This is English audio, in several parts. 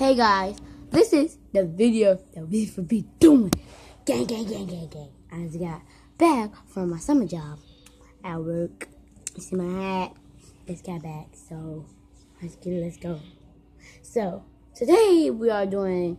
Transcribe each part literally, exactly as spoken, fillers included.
Hey guys, this is the video that we will be doing. Gang, gang, gang, gang, gang. I just got back from my summer job at work. You see my hat? Just got back, so let's get it, let's go. So, today we are doing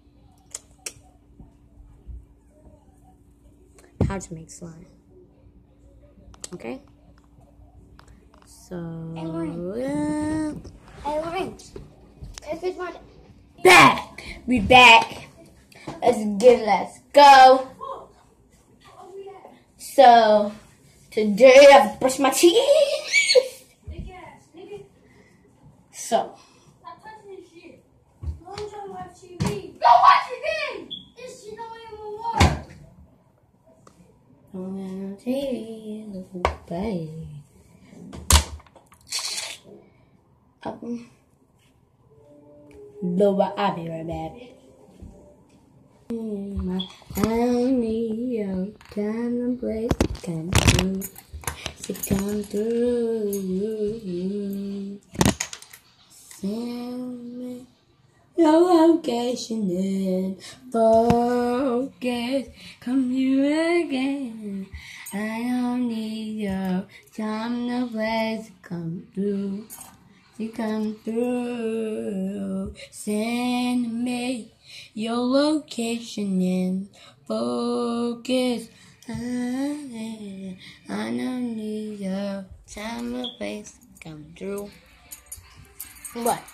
how to make slime. Okay? So, Hey, Lauren. yeah. Hey, Lauren. If it's my... Back! We back. Let's get it, let's go. So, today I have to brush my teeth. So, Go watch T V. Go watch T V! This shit don't even work. on T V, little baby. Um, Loba, I'll be right back. I don't need your time and place to come through, to come through. Send me your location and focus. Come here again. I don't need your time and place to come through. To come through, send me your location and focus. I, I don't need your time or place to come through. What?